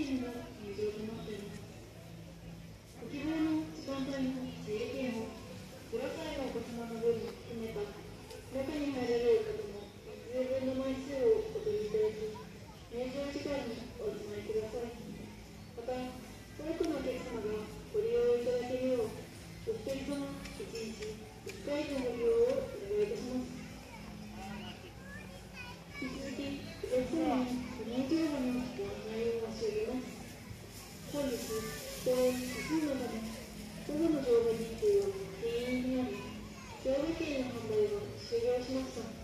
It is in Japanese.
券が入場となっています。ご希望の時間帯の整理券を0歳のお子様の分も含めた中に入られる方も必要分の枚数をお取りいただき、入場時間にお集まりください。また、多くのお客様がご利用いただけるよう、お一人様1日1回のご利用をお願いいたします。引き続き、お客様に個人情報のご案内を申し上げます。本日、人多数のため、午後の乗馬日程は定員にあり、乗馬券の販売は終了しました。